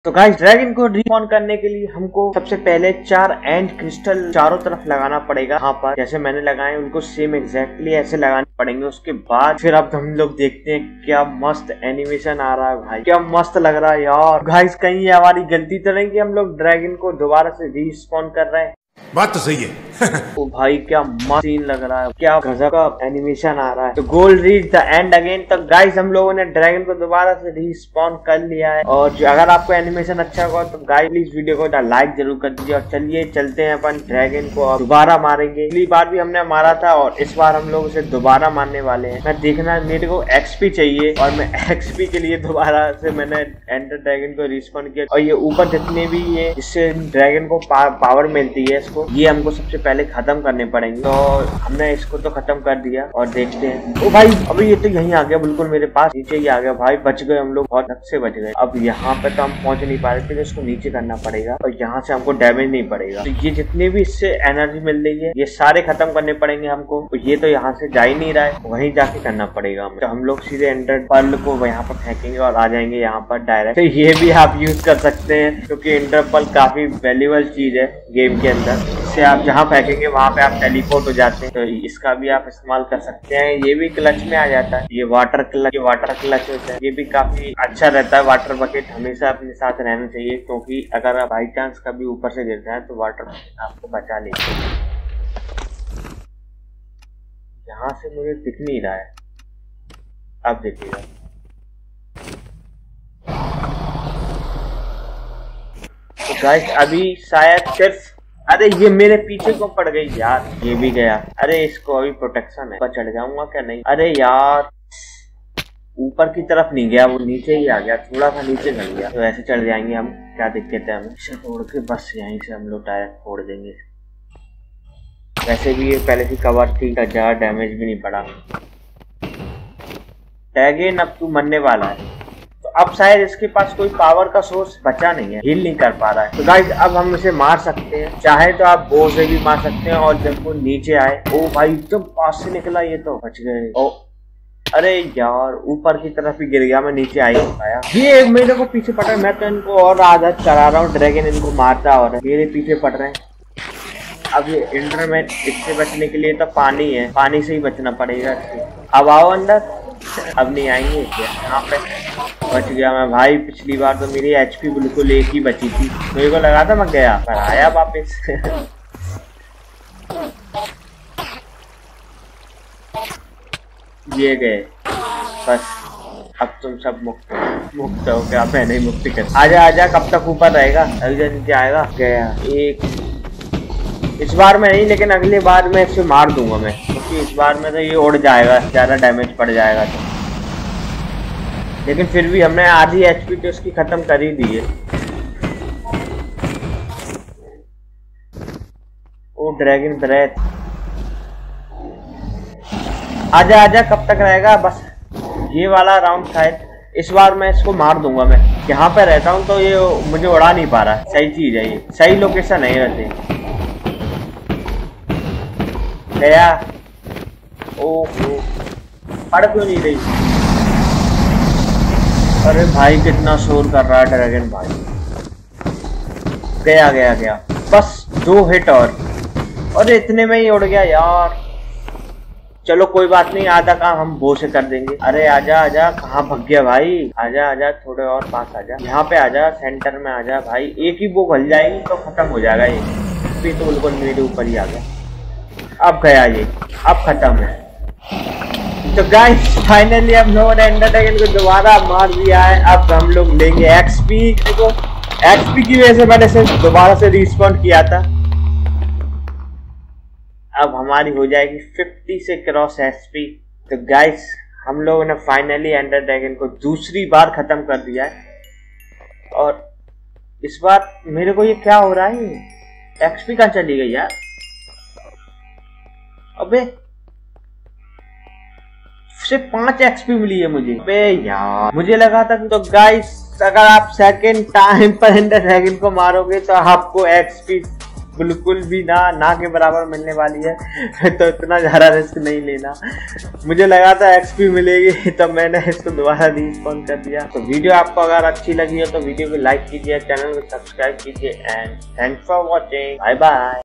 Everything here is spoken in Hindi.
तो गाइस ड्रैगन को रिस्पॉन करने के लिए हमको सबसे पहले 4 एंड क्रिस्टल चारों तरफ लगाना पड़ेगा। यहाँ पर जैसे मैंने लगाए उनको सेम एग्जैक्टली ऐसे लगाने पड़ेंगे। उसके बाद फिर अब हम लोग देखते हैं क्या मस्त एनिमेशन आ रहा है भाई, क्या मस्त लग रहा है यार। गाइस कहीं ये हमारी गलती तो नहीं कि हम लोग ड्रैगन को दोबारा से रिस्पॉन कर रहे हैं? बात तो सही है। ओ भाई क्या मस्त सीन लग रहा है, क्या गजब का एनिमेशन आ रहा है। तो goal reach the end again. तो गाइस हम लोगों ने ड्रैगन को दोबारा से रिस्पॉन कर लिया है। और अगर आपको एनिमेशन अच्छा होगा तो गाइस प्लीज वीडियो को लाइक जरूर कर दीजिए। और चलिए चलते हैं अपन ड्रैगन को और दोबारा मारेंगे। पिछली बार भी हमने मारा था और इस बार हम लोग उसे दोबारा मारने वाले हैं। मैं देखना मेरे को एक्सपी चाहिए और मैं एक्सपी के लिए दोबारा से मैंने एंडर ड्रैगन को रिस्पॉन किया। और ये ऊपर जितने भी ये जिससे ड्रैगन को पावर मिलती है इसको, ये हमको सबसे पहले खत्म करने पड़ेंगे। तो हमने इसको तो खत्म कर दिया और देखते हैं। ओ भाई अभी ये तो यहीं आ गया, बिल्कुल मेरे पास नीचे ही आ गया भाई। बच गए हम लोग, बहुत हद से बच गए। अब यहाँ पे तो हम पहुंच नहीं पा रहे थे, तो इसको नीचे करना पड़ेगा और यहाँ से हमको डैमेज नहीं पड़ेगा। तो ये जितने भी इससे एनर्जी मिल रही है ये सारे खत्म करने पड़ेंगे हमको। तो ये तो यहाँ से जा ही नहीं रहा है, वहीं जाके करना पड़ेगा हमें। तो हम लोग सीधे एंडर पर्ल को यहाँ पर फेंकेंगे और आ जाएंगे यहाँ पर डायरेक्ट। तो ये भी आप यूज कर सकते हैं क्योंकि एंडर पर्ल काफी वैल्यूएबल चीज है गेम के अंदर। इससे आप जहाँ फेंकेंगे वहाँ पे आप टेलीपोर्ट हो जाते हैं। तो इसका भी आप इस्तेमाल कर सकते हैं। ये भी क्लच में आ जाता है, ये वाटर क्लच होता है। ये भी काफी अच्छा रहता है। वाटर बकेट हमेशा अपने साथ रहना चाहिए क्योंकि अगर आप बाई चांस कभी ऊपर से गिर जाए तो वाटर बकेट आपको बचा लेते हैं। यहाँ से मुझे दिख नहीं रहा है, अब देखिएगा। तो गाइस अभी शायद सिर्फ, अरे ये मेरे पीछे को पड़ गई यार, ये भी गया। अरे इसको अभी प्रोटेक्शन है, पर चढ़ जाऊंगा क्या? नहीं, अरे यार ऊपर की तरफ नहीं गया, वो नीचे ही आ गया, थोड़ा सा नीचे चल गया। तो ऐसे चढ़ जाएंगे हम, क्या दिक्कत है हमें। इसे तोड़ के बस यहीं से हम लोग डायरेक्ट फोड़ देंगे। वैसे भी ये पहले से कवर थी, ज्यादा डैमेज भी नहीं पड़ा। टैगेन अब तू मरने वाला है। अब शायद इसके पास कोई पावर का सोर्स बचा नहीं है, हील नहीं कर पा रहा है। तो गाइस अब हम इसे मार सकते हैं, चाहे तो आप बो से भी मार सकते हैं। और जब वो नीचे आए, ओ भाई एकदम पास से निकला, ये तो बच गए। ओ अरे यार ऊपर की तरफ ही गिर गया, मैं नीचे आ ही नहीं पाया। ये मेरे को पीछे पड़ रहा है, मैं तो इनको और आदत करा रहा हूँ, ड्रैगन इनको मारता और मेरे पीछे पड़ रहे हैं। अब ये इंटरमेट, इससे बचने के लिए तो पानी है, पानी से ही बचना पड़ेगा। अब आओ अंदर, अब नहीं आएंगे। यहाँ पे बच गया मैं भाई। पिछली बार तो मेरी एचपी बिल्कुल एक ही बची थी, मेरे को लगा था मैं गया, पर आया वापस। ये गए बस। अब तुम सब मुक्त हो गया, मैंने ही मुक्ति कर। आजा आजा, कब तक ऊपर रहेगा? अभी नीचे आएगा। गया एक, इस बार में नहीं लेकिन अगली बार में इसे मार दूंगा मैं, क्योंकि इस बार में तो ये उड़ जाएगा, ज्यादा डैमेज पड़ जाएगा तो। लेकिन फिर भी हमने आधी एचपी तो इसकी खत्म कर ही दी है। ओ ड्रैगन ब्रेथ, आजा आजा, कब तक रहेगा? बस ये वाला राउंड शायद इस बार मैं इसको मार दूंगा। मैं यहाँ पे रहता हूँ तो ये मुझे उड़ा नहीं पा रहा। सही चीज है, ये सही लोकेशन है रहते। गया। ओहो पड़ क्यों नहीं रही? अरे भाई कितना शोर कर रहा है ड्रैगन भाई। गया गया गया, बस 2 हिट और इतने में ही उड़ गया यार। चलो कोई बात नहीं, आधा काम हम बो से कर देंगे। अरे आजा आजा, कहाँ भग गया भाई? आजा आजा, थोड़े और पास आजा, यहाँ पे आजा, सेंटर में आजा भाई। एक ही बो घल जाएगी तो खत्म हो जाएगा ये। तो बिल्कुल मेरे ऊपर ही आ गया। अब गया ये, अब खत्म है। तो गाइस फाइनली हम लोगों ने एंडर ड्रैगन को दोबारा मार दिया है। अब हम लोग लेंगे एक्सपी। देखो एक्सपी की वजह से मैंने इसे दोबारा से रिस्पॉन्ड किया था। अब हमारी हो जाएगी 50 से क्रॉस एचपी। तो गाइस हम लोगों ने फाइनली एंडर ड्रैगन को दूसरी बार खत्म कर दिया है। और इस बार मेरे को ये क्या हो रहा है, एक्सपी कहाँ चली गई यार? अबे सिर्फ 5 एक्सपी मिली है मुझे। अबे यार मुझे लगा था। तो गाइस अगर आप सेकंड टाइम पर एंडर ड्रैगन को मारोगे तो आपको एक्सपी बिल्कुल भी ना के बराबर मिलने वाली है तो इतना ज़्यादा रिस्क नहीं लेना। मुझे लगा था एक्सपी मिलेगी तो मैंने इसको दोबारा रिस्पॉन्ड कर दिया। तो वीडियो आपको अगर अच्छी लगी हो तो वीडियो को लाइक कीजिए, चैनल को सब्सक्राइब कीजिए and thanks for watching. Bye bye.